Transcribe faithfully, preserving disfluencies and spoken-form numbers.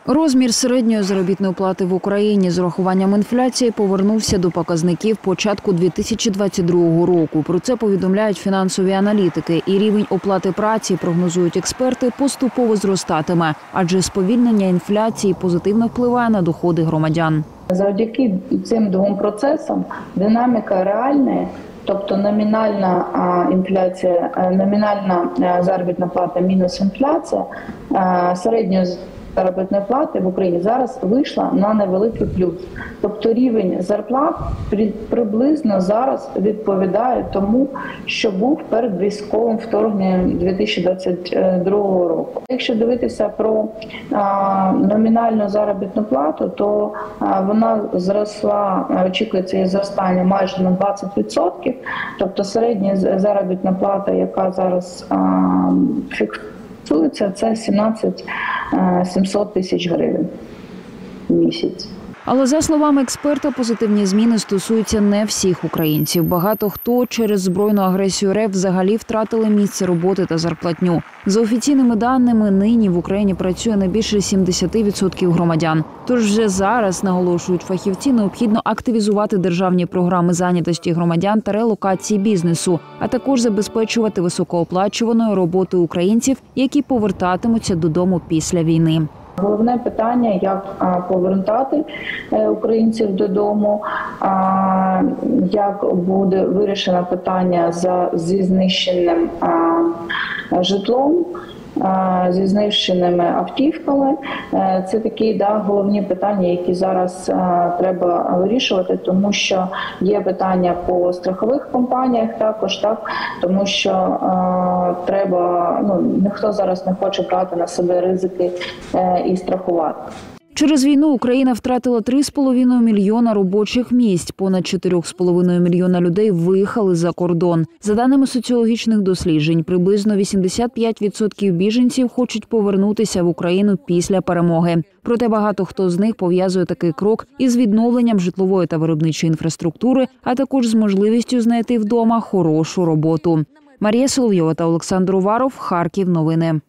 Розмір середньої заробітної плати в Україні з урахуванням інфляції повернувся до показників початку дві тисячі двадцять другого року. Про це повідомляють фінансові аналітики. І рівень оплати праці, прогнозують експерти, поступово зростатиме, адже сповільнення інфляції позитивно впливає на доходи громадян. Завдяки цим двом процесам динаміка реальна, тобто номінальна інфляція, номінальна заробітна плата мінус інфляція середньої заробітної плати в Україні зараз вийшла на невеликий плюс. Тобто рівень зарплат приблизно зараз відповідає тому, що був перед військовим вторгненням дві тисячі двадцять другого року. Якщо дивитися про а, номінальну заробітну плату, то а, вона зросла, очікується її зростання майже на двадцять відсотків. Тобто середня заробітна плата, яка зараз а, фіксується, це сімнадцять сімсот тисяч гривень в місяць. Але за словами експерта, позитивні зміни стосуються не всіх українців. Багато хто через збройну агресію РФ взагалі втратили місце роботи та зарплатню. За офіційними даними, нині в Україні працює не більше сімдесят відсотків громадян. Тож вже зараз, наголошують фахівці, необхідно активізувати державні програми зайнятості громадян та релокації бізнесу, а також забезпечувати високооплачуваною роботою українців, які повертатимуться додому після війни. Головне питання, як повертати українців додому, як буде вирішено питання зі знищеним житлом, зі знищеними автівками. Це такі да, головні питання, які зараз а, треба вирішувати, тому що є питання по страхових компаніях також, так, тому що а, треба, ну, ніхто зараз не хоче брати на себе ризики а, і страхувати. Через війну Україна втратила три з половиною мільйона робочих місць. Понад чотири з половиною мільйона людей виїхали за кордон. За даними соціологічних досліджень, приблизно вісімдесят п'ять відсотків біженців хочуть повернутися в Україну після перемоги. Проте багато хто з них пов'язує такий крок із відновленням житлової та виробничої інфраструктури, а також з можливістю знайти вдома хорошу роботу. Марія Соловйова та Олександр Уваров. Харків. Новини.